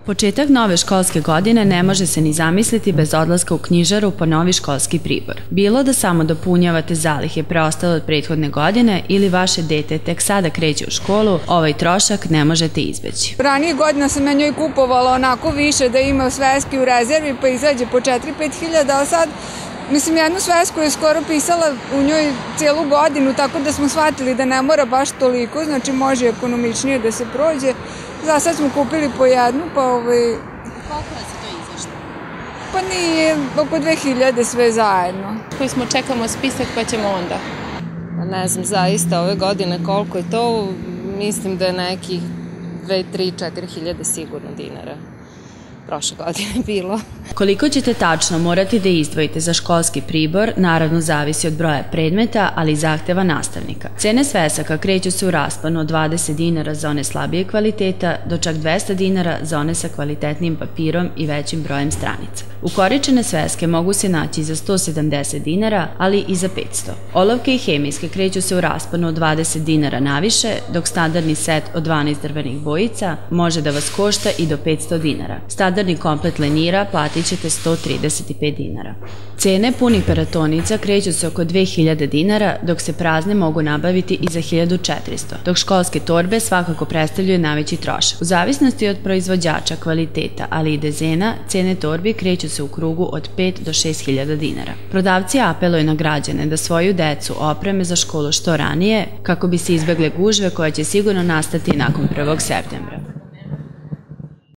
Početak nove školske godine ne može se ni zamisliti bez odlaska u knjižaru po novi školski pribor. Bilo da samo dopunjavate zalihe preostale od prethodne godine ili vaše dete tek sada kreće u školu, ovaj trošak ne možete izbeći. Ranije godina sam na njoj kupovala onako više da ima sveski u rezervi pa izađe po 4-5 hiljada, a sad jednu svesku je skoro pisala u njoj cijelu godinu, tako da smo shvatili da ne mora baš toliko, znači može ekonomičnije da se prođe. Za sad smo kupili po jednu, pa Koliko vas je to izašlo? Pa nije, oko 2000 sve zajedno. Koji smo čekamo spisak pa ćemo onda? Ne znam zaista ove godine koliko je to, mislim da je nekih 2, 3, 4 hiljade sigurno dinara. Prošle godine bilo. Koliko ćete tačno morati da izdvojite za školski pribor, naravno zavisi od broja predmeta, ali i zahteva nastavnika. Cene svesaka kreću se u rasponu od 20 dinara za one slabije kvaliteta do čak 200 dinara za one sa kvalitetnim papirom i većim brojem stranica. Ukoričene sveske mogu se naći za 170 dinara, ali i za 500. Olovke i hemijske kreću se u rasponu od 20 dinara naviše, dok standardni set od 12 drvenih bojica može da vas košta i do 500 dinara. Standardni komplet lenjira platit ćete 135 dinara. Cene punih peratonica kreću se oko 2000 dinara, dok se prazne mogu nabaviti i za 1400, dok školske torbe svakako predstavljaju najveći trošak. U zavisnosti od proizvođača, kvaliteta, ali i dezena, cene torbi kreću se u krugu od 5 do 6000 dinara. Prodavci apeluju na građane da svoju decu opreme za školu što ranije, kako bi se izbegle gužve koje će sigurno nastati nakon 1. septembra.